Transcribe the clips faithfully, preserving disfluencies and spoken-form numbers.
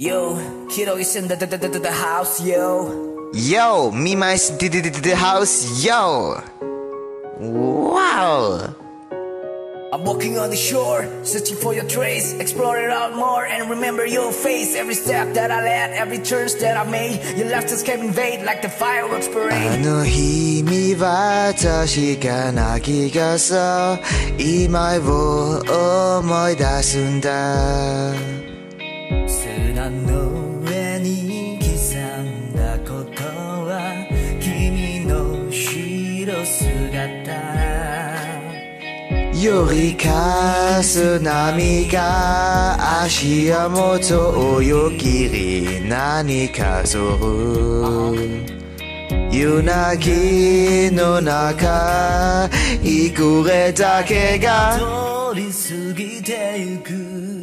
Yo, Kiddo is in the, the, the, the, the house, yo. Yo, Mima is in the, the, the, the house, yo. Wow. I'm walking on the shore, searching for your trace, explore it out more and remember your face. Every step that I led, every turns that I made, your laughter came invade like the fireworks parade. あの日見私が泣きがさ今を思い出すんだ砂の上に刻んだことは君の後ろ姿よりかす波が足元をよぎり何かぞる夜泣きの中幾れだけが通り過ぎてゆく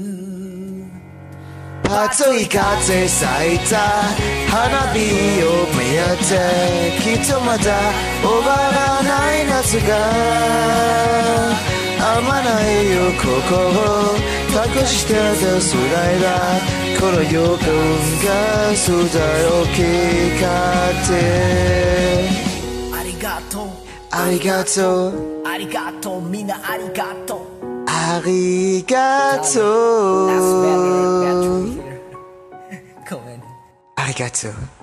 暑い風咲いた花火を見当てきっとまた終わらない夏があまないよ心隠してたスライダーこの予感が素材を聞かってありがとうありがとうありがとうみんなありがとうありがとう That's better, better here. Go in. ありがとう